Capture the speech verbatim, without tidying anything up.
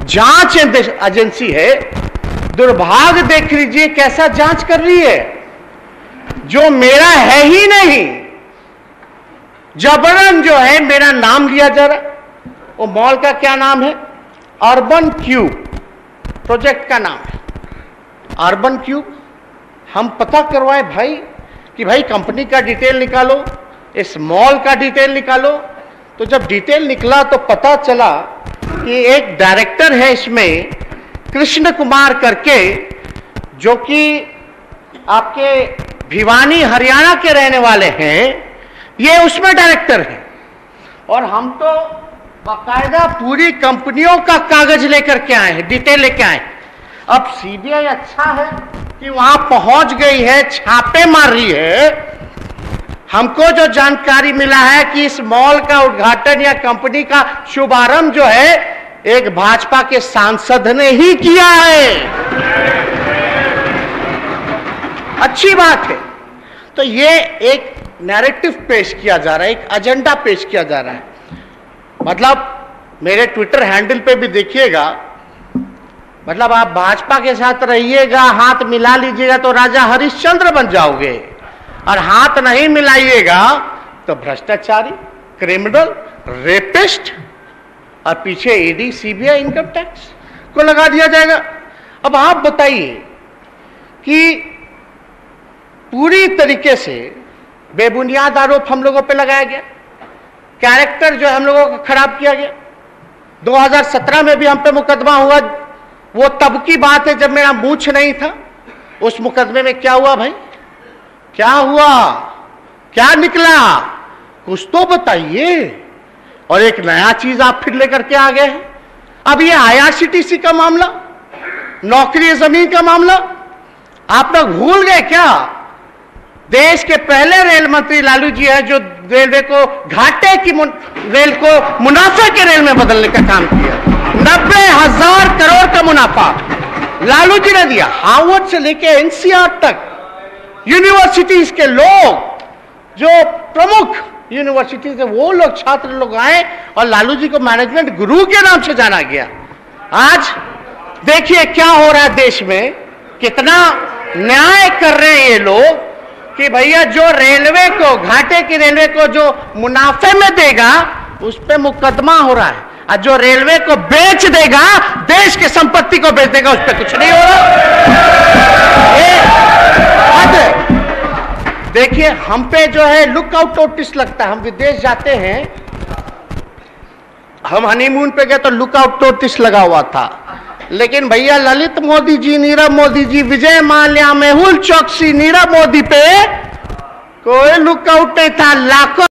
जांच एजेंसी है, दुर्भाग्य देख लीजिए कैसा जांच कर रही है, जो मेरा है ही नहीं, जबरन जो है मेरा नाम लिया जा रहा है। वो मॉल का क्या नाम है? अर्बन क्यूब प्रोजेक्ट का नाम है, अर्बन क्यूब। हम पता करवाए भाई कि भाई कंपनी का डिटेल निकालो, इस मॉल का डिटेल निकालो। तो जब डिटेल निकला तो पता चला कि एक डायरेक्टर है इसमें, कृष्ण कुमार करके, जो कि आपके भिवानी हरियाणा के रहने वाले हैं, ये उसमें डायरेक्टर है। और हम तो बाकायदा पूरी कंपनियों का कागज लेकर के आए हैं, डिटेल लेके आए। अब सीबीआई अच्छा है कि वहां पहुंच गई है, छापे मार रही है। हमको जो जानकारी मिला है कि इस मॉल का उद्घाटन या कंपनी का शुभारंभ जो है एक भाजपा के सांसद ने ही किया है। अच्छी बात है। तो ये एक नैरेटिव पेश किया जा रहा है, एक एजेंडा पेश किया जा रहा है। मतलब मेरे ट्विटर हैंडल पे भी देखिएगा, मतलब आप भाजपा के साथ रहिएगा, हाथ मिला लीजिएगा तो राजा हरिश्चंद्र बन जाओगे, और हाथ नहीं मिलाइएगा तो भ्रष्टाचारी, क्रिमिनल, रेपिस्ट, और पीछे ईडी, सीबीआई, इनकम टैक्स को लगा दिया जाएगा। अब आप बताइए कि पूरी तरीके से बेबुनियाद आरोप हम लोगों पे लगाया गया, कैरेक्टर जो हम लोगों का खराब किया गया। दो हज़ार सत्रह में भी हम पे मुकदमा हुआ, वो तब की बात है जब मेरा मूंछ नहीं था। उस मुकदमे में क्या हुआ भाई? क्या हुआ? क्या निकला? कुछ तो बताइए। और एक नया चीज आप फिर लेकर के आ गए हैं। अब ये आईआरसीटीसी का मामला, नौकरी जमीन का मामला, आप लोग भूल गए क्या? देश के पहले रेल मंत्री लालू जी हैं जो रेलवे को घाटे की रेल को मुनाफे के रेल में बदलने का काम किया। नब्बे हजार करोड़ का मुनाफा लालू जी ने दिया। हार्वर्ड से लेके एनसीआर तक यूनिवर्सिटीज के लोग, जो प्रमुख यूनिवर्सिटी से वो लोग, छात्र लोग आए और लालू जी को मैनेजमेंट गुरु के नाम से जाना गया। आज देखिए क्या हो रहा है देश में, कितना न्याय कर रहे हैं ये लोग कि भैया जो रेलवे को, घाटे की रेलवे को जो मुनाफे में देगा उस पे मुकदमा हो रहा है, और जो रेलवे को बेच देगा, देश की संपत्ति को बेच देगा, उस पे कुछ नहीं हो रहा। ये हद है। देखिए हम पे जो है लुकआउट नोटिस लगता है। हम विदेश जाते हैं, हम हनीमून पे गए तो लुकआउट नोटिस लगा हुआ था, लेकिन भैया ललित मोदी जी, नीरव मोदी जी, विजय माल्या, मेहुल चौकसी, नीरव मोदी पे कोई लुकआउट नहीं था। लाखों